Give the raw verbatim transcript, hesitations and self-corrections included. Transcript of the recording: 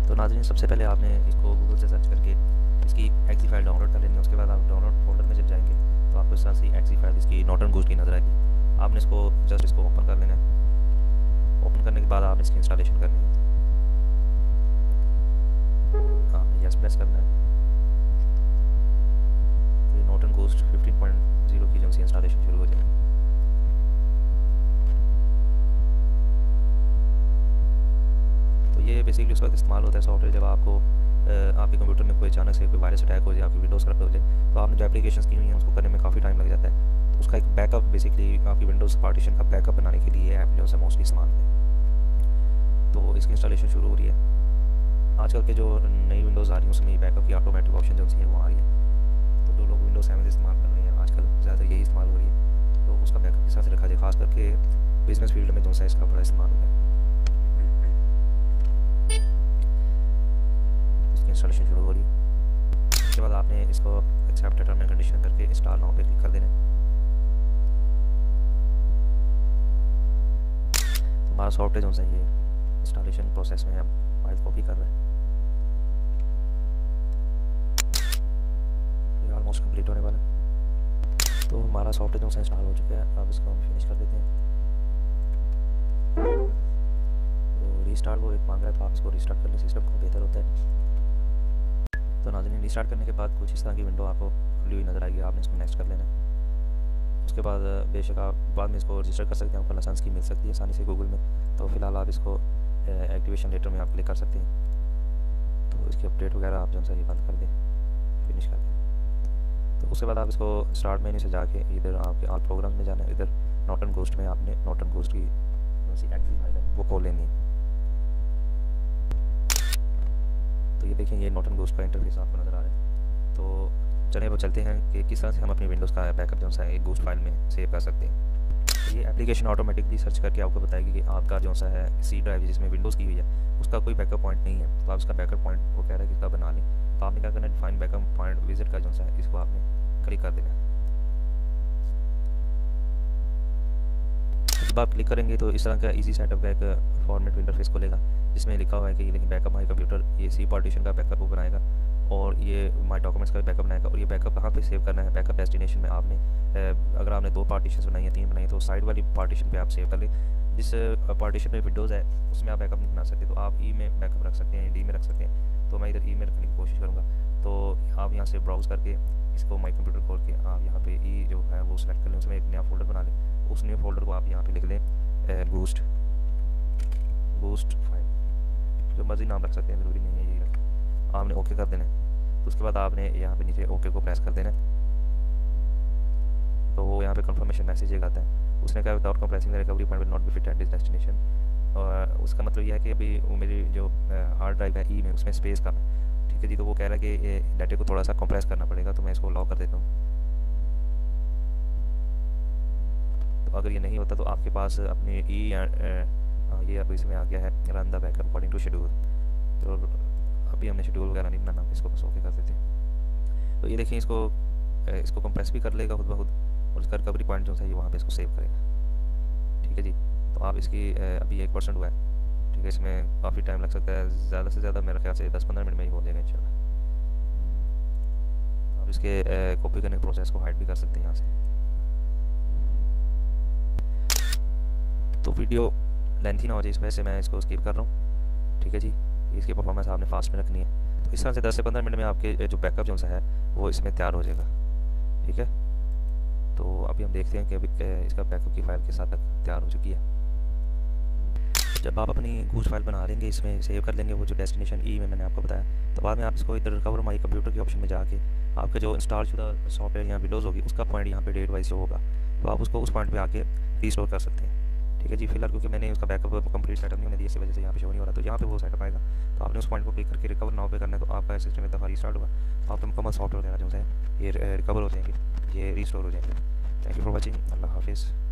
तो नाज़रीन, सबसे पहले आपने इसको गूगल से सर्च करके इसकी एक्सी फाइल डाउनलोड कर लेनी है। उसके बाद आप डाउनलोड फोल्डर में जब जाएंगे तो आपको इस तरह से एक्सी फाइल इसकी नॉर्टन घोस्ट की नज़र आएगी। आपने इसको जस्ट इसको ओपन कर लेना है। ओपन करने के बाद आपने इसकी इंस्टॉलेशन करनी है। आपने यस प्रेस करना है। तो ये Norton Ghost fifteen point zero की जो सी इंस्टॉलेशन शुरू हो जाएगी। ये बेसिकली उस वक्त इस्तेमाल होता है सॉफ्टवेयर जब आपको आपके कंप्यूटर में कोई अचानक से कोई वायरस अटैक हो जाए, आपकी विंडोज़ करप्ट हो जाए, तो आपने जो एप्लीकेशंस की हुई हैं उसको करने में काफ़ी टाइम लग जाता है। तो उसका एक बैकअप बेसिकली आपकी विंडोज़ पार्टीशन का बैकअप बनाने के लिए ऐप जो है मोस्टली इस्तेमाल होता है। तो इसकी इंस्टॉलेशन शुरू हो रही है। आजकल के जो नई विंडोज़ आ रही हैं उसमें बैकअप की ऑटोमेटिक ऑप्शन जो है वो आ रही है। तो जो लोग विंडोज़ सेवन इस्तेमाल कर रहे हैं आजकल ज़्यादा यही इस्तेमाल हो रही है। तो उसका बैकअप के साथ रखा जाए, खास करके बिजनेस फील्ड में जो है इसका बड़ा इस्तेमाल होता है। इंस्टॉलेशन शुरू हो रही है। उसके बाद आपने इसको एक्सेप्ट टर्म एंड कंडीशन करके इंस्टॉल नाउ पे क्लिक कर देना। तो हमारा सॉफ्टवेयर जो है ये इंस्टॉलेशन प्रोसेस में हम फाइल कॉपी कर रहे हैं। ये ऑलमोस्ट कंप्लीट होने वाला है। तो हमारा सॉफ्टवेयर जो है इंस्टॉल हो चुका है। अब इसको हम फिनिश कर देते हैं। तो रीस्टार्ट वो एक मांग रहा है, तो आप इसको रीस्टार्ट कर लें, सिस्टम को बेहतर होता है। तो नाज़रीन, रीस्टार्ट करने के बाद कुछ इस तरह की विंडो आपको खुली हुई नज़र आएगी। आपने इसको नेक्स्ट कर लेना है। उसके बाद बेशक आप बाद में इसको रजिस्टर कर सकते हैं, आपको लाइसेंस की मिल सकती है आसानी से गूगल में। तो फिलहाल आप इसको एक्टिवेशन लेटर में आप क्लिक कर सकते हैं। तो इसकी अपडेट वगैरह आप जो है ये बंद कर दें, फिनिश कर दें। तो उसके बाद आप इसको स्टार्ट मेन्यू से जाके इधर आपके ऑल प्रोग्राम्स में जाना है। इधर नॉर्टन घोस्ट में आपने नॉर्टन घोस्ट की जो सी एक्सी फाइल है वो खोल लेनी है। तो ये देखें, ये नॉर्टन घोस्ट का इंटरफेस आपको नज़र आ रहा है। तो चलिए वो चलते हैं कि किस तरह से हम अपनी विंडोज़ का बैकअप जो है एक घोस्ट फाइल में सेव कर सकते हैं। तो ये एप्लीकेशन ऑटोमेटिकली सर्च करके आपको बताएगी कि आपका जो सा है सी ड्राइव जिसमें विंडोज़ की हुई है उसका कोई बैकअप पॉइंट नहीं है। तो आप इसका बैकअप पॉइंट वो कह रहा है कि इसका बना लें। तो आपने क्या करना है, डिफाइन बैकअप पॉइंट विजिट का जो है इसको आपने क्लिक कर देना है। जब आप क्लिक करेंगे तो इस तरह का इजी सेटअप का एक फॉर्मेट इंटरफेस खुलेगा जिसमें लिखा हुआ है कि लेकिन बैकअप माई कंप्यूटर, ये सी पार्टीशन का बैकअप वो बनाएगा और ये माई डॉक्यूमेंट्स का बैकअप बनाएगा। और ये बैकअप कहाँ पे सेव करना है, बैकअप डेस्टिनेशन में आपने अगर आपने दो पार्टीशन बनाई है, तीन बनाई, तो साइड वाली पार्टीशन पे आप सेव कर लें। जिस पार्टीशन में विंडोज़ है उसमें आप बैकअप नहीं बना सकते, तो आप ई में बैकअप रख सकते हैं, डी में रख सकते हैं। तो मैं इधर ई में रखने की कोशिश करूँगा। तो आप यहाँ से ब्राउज़ करके इसको माई कंप्यूटर खोल के आप यहाँ पे ई जो है वो सिलेक्ट कर लें, उसमें एक नया फोल्डर बना लें। उस नए फोल्डर को आप यहाँ पे लिख लें घोस्ट घोस्ट फाइल, जो मर्जी नाम रख सकते हैं, ज़रूरी नहीं है ये रखें। आपने ओके कर देना है। तो उसके बाद आपने यहाँ पे नीचे ओके को प्रेस कर देना है। तो वो यहाँ पे कंफर्मेशन मैसेज एक आता है। उसने कहा without compressing the recovery point will not be fit at this destination. और उसका मतलब यह है कि अभी वो मेरी जो हार्ड ड्राइव है ई में उसमें स्पेस कम है। ठीक है जी। तो वो कह रहा है कि ये डाटा को थोड़ा सा कंप्रेस करना पड़ेगा। तो मैं इसको लॉक कर देता हूँ। तो अगर ये नहीं होता तो आपके पास अपने ई या ये अब इसमें आ गया है run the backup according to schedule. तो अभी हमने शेड्यूल वगैरह नहीं बनाना, इसको बस ओके कर देते हैं। तो ये देखें, इसको इसको कंप्रेस भी कर लेगा खुद ब खुद और इसका रिकवरी पॉइंट जो है ये वहाँ पे इसको सेव करेगा। ठीक है जी। तो आप इसकी अभी एक परसेंट हुआ है। ठीक है, इसमें काफ़ी टाइम लग सकता है, ज़्यादा से ज़्यादा मेरे ख्याल से दस पंद्रह मिनट में ही हो जाएगा इंशाल्लाह। आप इसके कॉपी करने के प्रोसेस को हाइड भी कर सकते हैं यहाँ से। तो वीडियो लेंथी ना हो जाए इस वजह से मैं इसको स्किप कर रहा हूँ। ठीक है जी। इसकी परफॉर्मेंस आपने फास्ट में रखनी है। तो इस तरह से दस से पंद्रह मिनट में आपके जो बैकअप जो है वो इसमें तैयार हो जाएगा। ठीक है। तो अभी हम देखते हैं कि अभी इसका बैकअप की फ़ाइल के साथ तक तैयार हो चुकी है। जब आप अपनी घोस्ट फाइल बना लेंगे, इसमें सेव कर लेंगे वो जो डेस्टिनेशन ई में मैंने आपको बताया, तो बाद में आप इसको इधर रिकवर माई कंप्यूटर के ऑप्शन में जाके आपका जो इंस्टॉल शुदा सॉफ्टवेयर या विंडोज़ होगी उसका पॉइंट यहाँ पे डेट वाइज होगा, तो आप उसको उस पॉइंट पे आके रीस्टोर कर सकते हैं। ठीक है जी। फिलहाल क्योंकि मैंने उसका बैकअप कंप्लीट सेटअप नहीं होने दिया, इसी वजह से यहाँ पे शो नहीं हो रहा। तो यहाँ पे वो सेटअप आएगा, तो आपने उस पॉइंट को क्लिक करके रिकवर नाउ पे करना है। तो आपका सिस्टम एक दफ़ा रीस्टार्ट होगा, तो आपका मुकम्मल सॉफ्टवेयर वगैरह जो है ये रिकवर हो जाएंगे, ये रीस्टोर हो जाएंगे। Thank you for watching. अल्लाह हाफिज़।